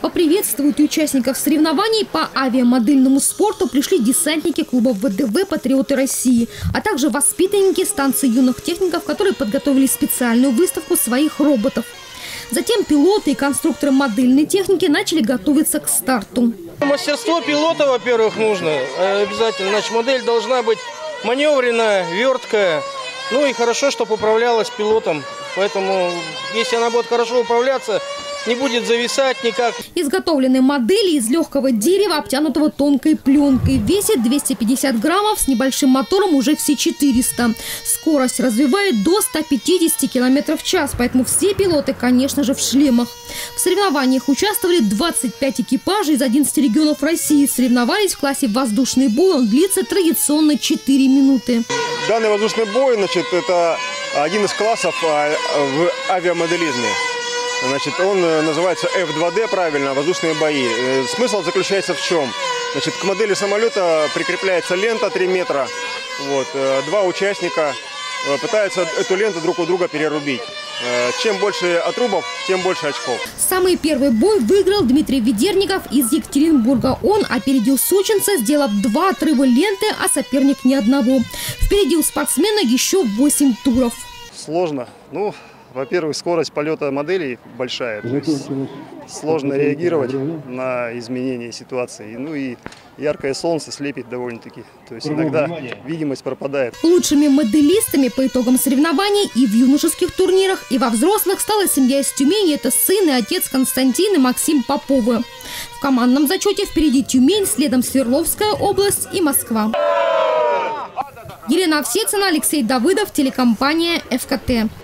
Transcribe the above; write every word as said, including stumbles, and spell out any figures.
Поприветствовать участников соревнований по авиамодельному спорту пришли десантники клуба ВДВ «Патриоты России», а также воспитанники станции юных техников, которые подготовили специальную выставку своих роботов. Затем пилоты и конструкторы модельной техники начали готовиться к старту. Мастерство пилота, во-первых, нужно обязательно. Значит, модель должна быть маневренная, верткая. Ну и хорошо, чтобы управлялась пилотом. Поэтому, если она будет хорошо управляться, не будет зависать никак. Изготовленные модели из легкого дерева, обтянутого тонкой пленкой. Весит двести пятьдесят граммов, с небольшим мотором уже все четыреста. Скорость развивает до ста пятидесяти километров в час, поэтому все пилоты, конечно же, в шлемах. В соревнованиях участвовали двадцать пять экипажей из одиннадцати регионов России. Соревновались в классе воздушный бой, он длится традиционно четыре минуты. Данный воздушный бой, значит, это один из классов в авиамоделизме. Значит, он называется эф два дэ, правильно, воздушные бои. Смысл заключается в чем? Значит, к модели самолета прикрепляется лента три метра. Вот, два участника пытаются эту ленту друг у друга перерубить. Чем больше отрубов, тем больше очков. Самый первый бой выиграл Дмитрий Ведерников из Екатеринбурга. Он опередил сочинца, сделав два отрыва ленты, а соперник ни одного. Впереди у спортсмена еще восемь туров. Сложно. Ну, во-первых, скорость полета моделей большая. То есть сложно реагировать на изменения ситуации. Ну и яркое солнце слепит довольно-таки. То есть иногда видимость пропадает. Лучшими моделистами по итогам соревнований и в юношеских турнирах, и во взрослых стала семья из Тюмени. Это сын и отец Константин и Максим Поповы. В командном зачете впереди Тюмень, следом Свердловская область и Москва. Елена Овсецина, Алексей Давыдов, телекомпания эф ка тэ.